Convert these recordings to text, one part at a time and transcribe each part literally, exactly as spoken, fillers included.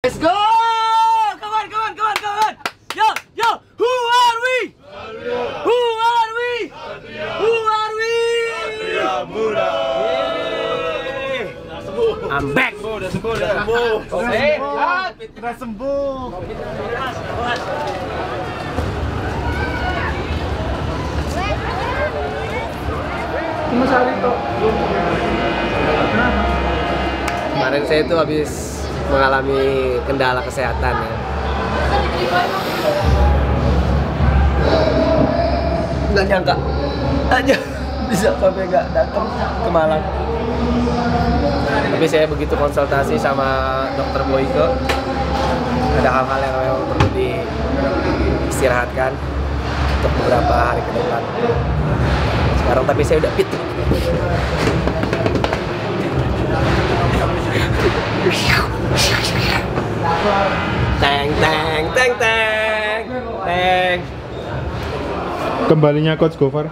Let's go! Come on, come on, come on, come on! Yo, yo! Who are we? Who are we? Who are we? Satria Muda. I'm back. Udah sembuh, udah sembuh. Sehat. Udah sembuh. Mas Arito. Kemarin saya itu habis mengalami kendala kesehatan ya. Nggak nyangka aja bisa sampai nggak datang ke Malang. Tapi saya begitu konsultasi sama dokter Boyke, ada hal-hal yang memang perlu diistirahatkan untuk beberapa hari ke depan. Sekarang tapi saya udah fit. Teng teng teng teng teng. Kembalinya Coach Gofar.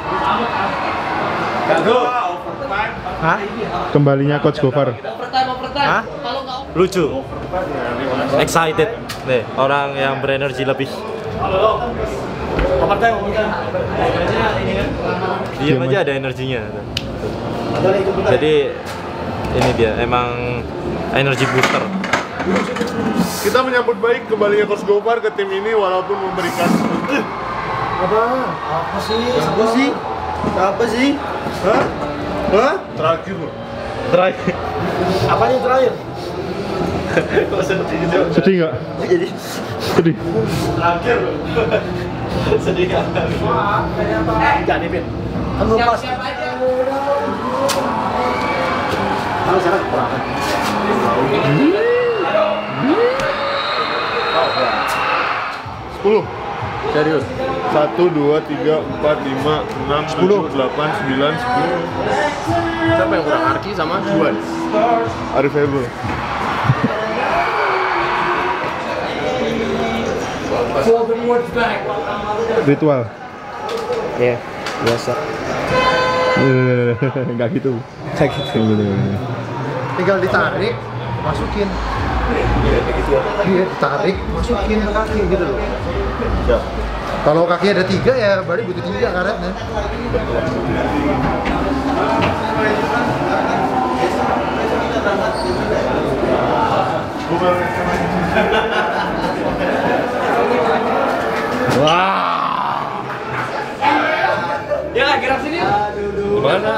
Gago. Hah? Kembalinya Coach Gofar. Hah? Lucu. Excited. Nih, orang yang berenergi lebih. Diam aja ada energinya. Jadi ini dia emang energi booster. Kita menyambut baik kembalinya Coach Gofar ke tim ini walaupun memberikan Apa? Apa sih? Apa sih? Apa sih? Hah? Hah? Terakhir loh. Terakhir. Apa yang terakhir? Kok sedih gitu? Sedih nggak? Jadi Sedih. Terakhir. Sedih kan? enggak nih, Pin. Kan lupa. Kalau sekarang kekurangan. Sepuluh. Serius. Satu, dua, tiga, empat, lima, enam, tujuh, delapan, sembilan, sepuluh. Siapa yang kurang? Arki sama Juan. Arif Hebel. Ritual. Iya, biasa. Enggak gitu. Enggak gitu. Tinggal ditarik, masukin. Iya, ditarik, masukin ke kaki gitu loh. Kalau kaki ada tiga ya, berarti butuh tiga karetnya. Wah. Ya, gerak sini. Gimana?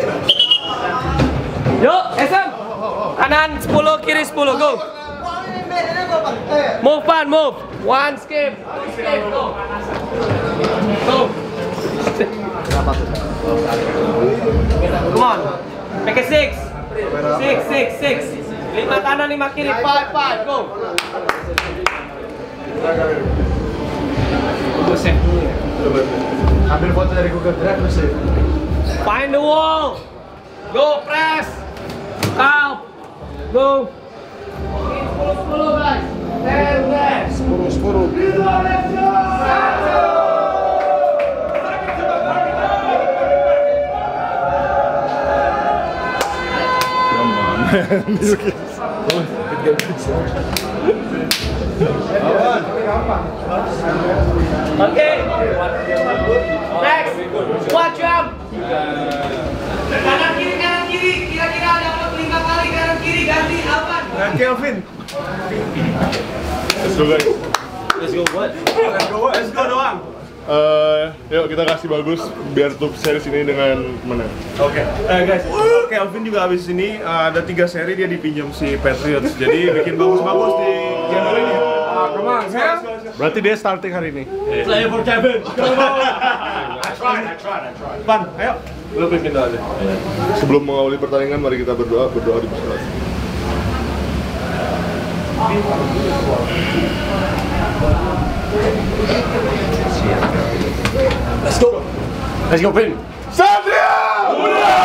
Yuk, S M. Kanan sepuluh, kiri sepuluh, go. Move pan, move. One skip. Skip, go. Go. Come on. Make it six. Six, six, six. Lima kanan, lima kiri. Five, five, go. Ambil foto dari Google Drive terus ya. Find the wall. Go, press. Count. Go. sepuluh sepuluh guys. ten, ten. Sepuluh, sepuluh. Okay. Next. Squat jump. Kanan kiri kanan kiri. Kira-kira dapat lima kali kanan kiri ganti apa? Kelvin. Let's go guys. Let's go what? Let's go what? Let's go doang. Eh, yuk kita kasih bagus biar tutup series ini dengan menang. Oke, okay. eh guys, Kelvin juga habis ini uh, ada tiga seri dia dipinjam si Patriots, jadi bikin bagus-bagus di game ini. Ah, come on, man. Berarti dia starting hari ini. Play for Kevin. I tried, I tried, I tried. Pan, ayo. Lu pimpin aja. Sebelum mengawali pertandingan, mari kita berdoa, berdoa di bismillah. Let's go. Let's go, Pin. Satria Muda!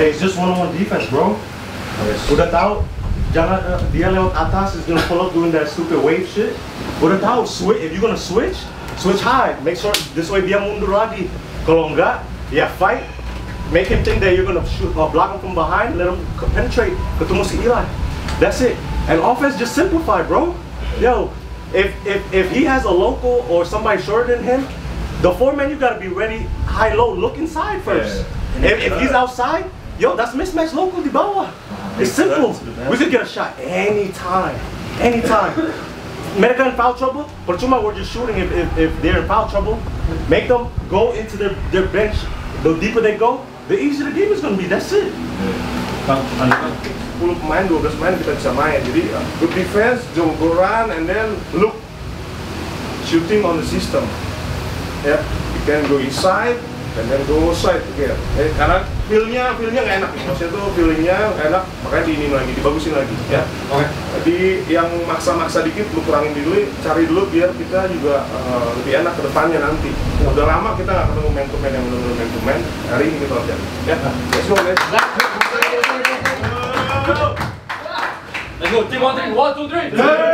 Hey, it's just one-on-one defense, bro. Udah tahu, jangan uh, dia lewat atas is gonna pull up doing that stupid wave shit. Udah tahu, switch. If you're gonna switch, switch high. Make sure this way dia mundur lagi. Kalau enggak, ya fight. Make him think that you're gonna shoot or block him from behind. Let him penetrate. Ketemu si Eli. That's it. And offense just simplify, bro. Yo, if if if he has a local or somebody shorter than him, the four man you gotta be ready high low. Look inside first. Yeah. If if he's outside. Yo, that's mismatch local di bawah. It's simple. We could get a shot anytime, anytime. Mereka in foul trouble, percuma we're just shooting if, if, if they're in foul trouble. Make them go into their, their bench. The deeper they go, the easier the game is going to be. That's it. sepuluh pemain, dua belas pemain kita bisa main. Jadi good defense, go run, and then look shooting on the system. Ya, yeah. You can go inside. Dan then go side again. Eh, karena feel-nya feel-nya nggak enak. Maksudnya tuh feeling-nya nggak enak, makanya diinin lagi, dibagusin lagi. Ya. Oke. Okay. Jadi yang maksa-maksa dikit lu kurangin dulu, cari dulu biar kita juga uh, lebih enak ke depannya nanti. Udah lama kita nggak ketemu man to man yang benar-benar man to man. Hari ini kita latihan. Ya. Let's go, guys. Let's go. Team one, three. One, two, three.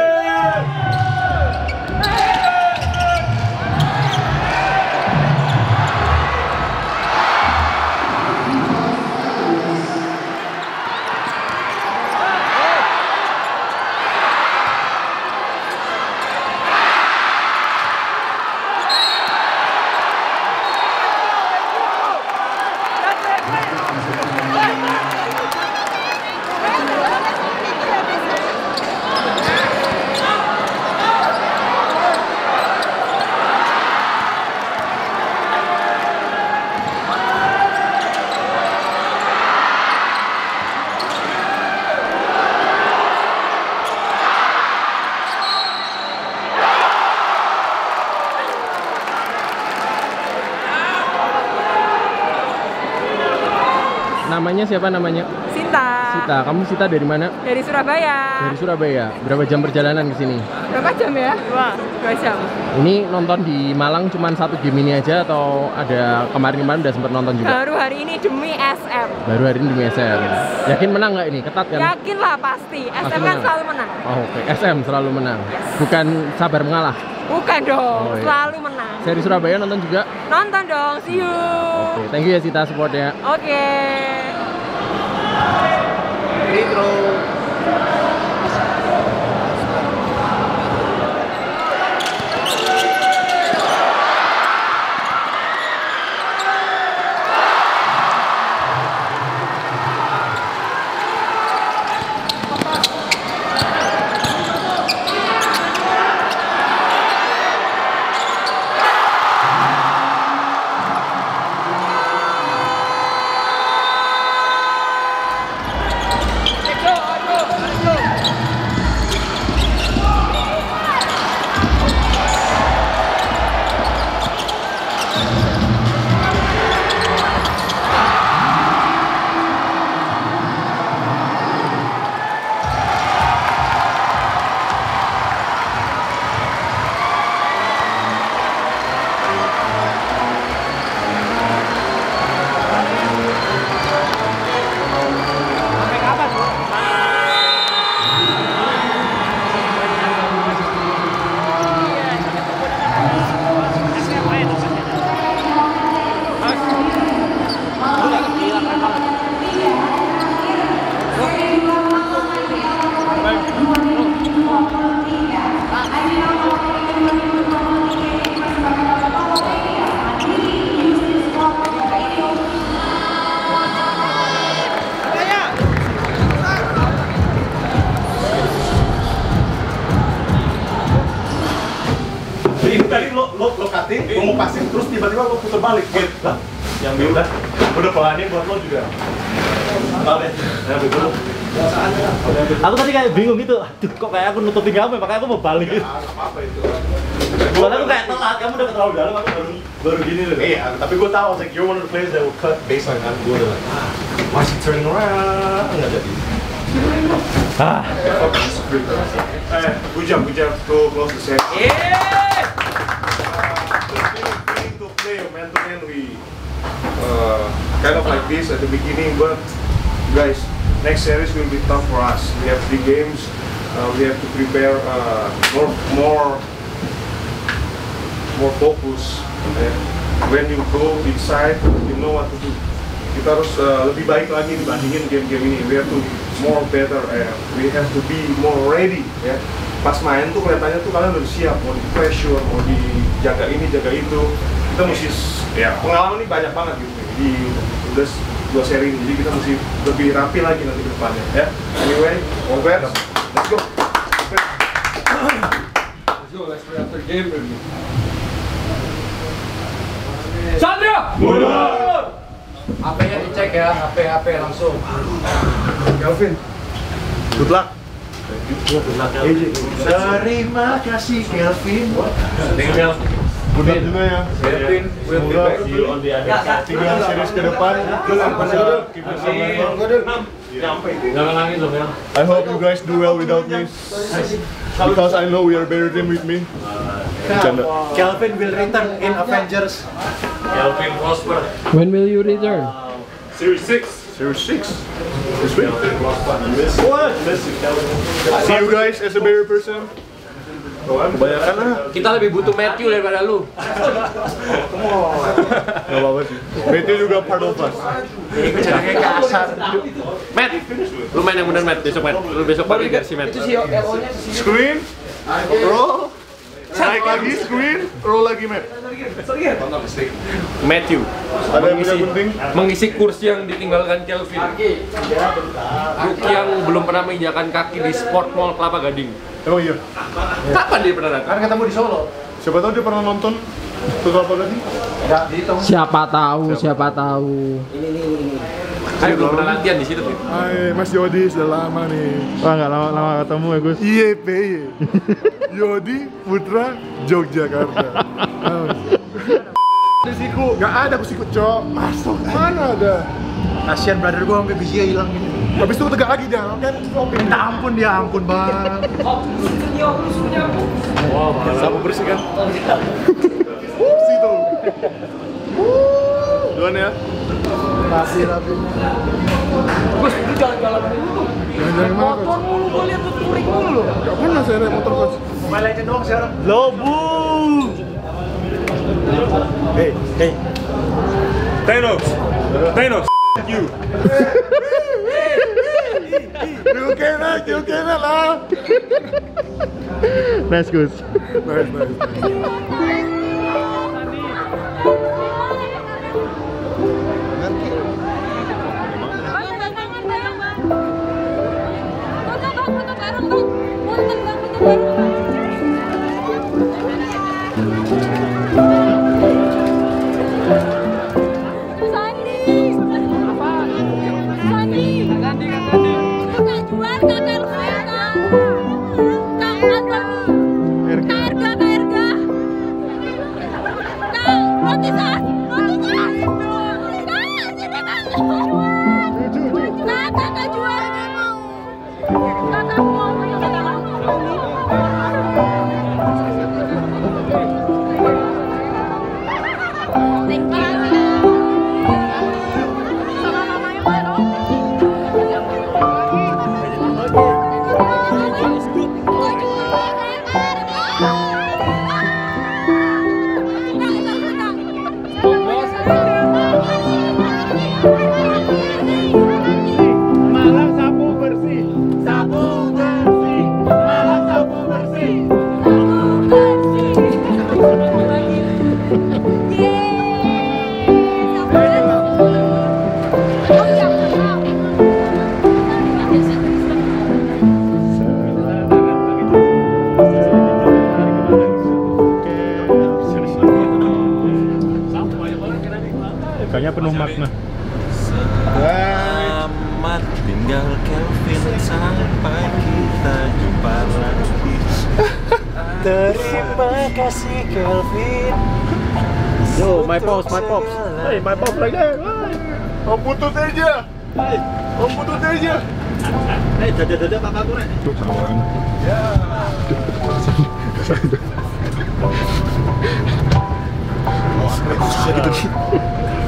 Namanya siapa namanya? Sinta. Sita. Kamu Sita dari mana? Dari Surabaya. Dari Surabaya. Berapa jam perjalanan ke sini? Berapa jam ya? Dua. Dua jam. Ini nonton di Malang cuma satu game ini aja atau ada kemarin-kemarin udah sempat nonton juga? Baru hari ini demi S M. Baru hari ini demi S M. Yakin menang nggak ini? Ketat kan? Yakin lah pasti. S M Pasti kan menang. selalu menang. Oh, oke. Okay. S M selalu menang. Yes. Bukan sabar mengalah. Bukan dong. Oh, iya. Selalu menang. Saya di Surabaya nonton juga. Nonton dong. See you. Oke. Okay. Thank you ya Sita supportnya. Oke. Okay. Intro. Tadi lo lo lo cutting, lo mau passing terus tiba-tiba lo putar balik gitu. Lah, yang udah udah pelanin buat lo juga. Balik. Ya betul. Aku tadi kayak bingung gitu, aduh kok kayak aku nutupin kamu, makanya aku mau balik. Ya, apa itu. Soalnya aku kayak telat, kamu udah terlalu dalam, aku baru baru gini loh. Iya, tapi gue tahu, I was like, you're one of the players that will cut baseline kan. Gue udah like, ah, why is he turning around? Nggak jadi. Ah. Eh, good job, good job to close the set. Yeah! To play man to man, we uh, kind of like this at the beginning, but guys, next series will be tough for us. We have three games. Uh, we have to prepare uh, more, more, more focus. And when you go inside, you know what to do. Kita harus uh, lebih baik lagi dibandingin game-game ini. We have to more better. Uh, we have to be more ready. Ya. Pas main tuh kelihatannya tuh kalian udah siap, mau di pressure, mau dijaga ini, jaga itu. Kita mesti, ya pengalaman ini banyak banget gitu di udah dua seri ini. Jadi kita mesti lebih rapi lagi nanti ke depannya. Ya. Anyway, congrats. Let's go. Let's go. Let's play after game review. Sandria! H P-nya dicek ya, H P H P langsung. Kelvin, good luck. Terima kasih Kelvin. Good luck juga ya. Kelvin, we'll be back. See you on the other side. Tinggal series ke depan. Jangan nangis dong ya. I hope you guys do well without me. Because I know we are better team with me. Bercanda. Kelvin will return in Avengers. Kelvin prosper. When will you return? Series six. Series six. This week. What? See you guys as a better person. Kebanyakan lah. Kita lebih butuh Matthew daripada lu. Gak apa-apa sih. Matthew juga part of us. Gue caranya kasar. Matt, lu main yang bener Matt, besok Matt. Lu besok pakai versi Matt. Screen, roll, naik lagi screen, roll lagi Matt. Matthew. Ada yang punya gunting? Mengisi kursi yang ditinggalkan Kelvin. Rookie yang belum pernah menginjakan kaki di Sport Mall Kelapa Gading. Emang iya? Kapan dia pernah datang? Kan ketemu di Solo. Siapa tahu dia pernah nonton ke Kelapa Gading? Enggak dihitung. Siapa tahu, siapa tahu. Saya belum pernah latihan di situ tuh. Hai Mas Yodi, sudah lama nih. Wah nggak lama-lama ketemu ya Gus. Iya P Y. Yodi Putra Yogyakarta. Ada siku, nggak ada siku cok. Masuk mana ada? Kasian brother gua sampai bijinya hilang gitu. Habis itu tegak lagi dia, kan? Minta ampun dia, ampun bang. Sapu bersih kan? Bersih tuh. Duluan ya. Rapi rapi. Gus, lu jalan-jalan dulu. Jangan-jangan mana Coach? Motor mulu, gua lihat lu touring mulu. Gak pernah saya naik motor Coach. Mobile Legends doang sekarang. Lobu! Hey, hey. Thanos, Thanos, you. You cannot, you cannot lah. Nice Gus. Nice, nice, nice. Kayaknya penuh makna. Selamat tinggal Kelvin sampai kita jumpa lagi. Terima kasih Kelvin. Yo, my pops, my pops. Hey, my pops like that. Om putut aja. Om putut aja. Eh, dada-dada kakakku rek. Tuh kawan. Ya. Gitu sih.